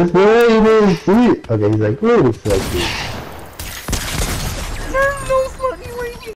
this way, he didn't see it. Okay, he's like, wait a second.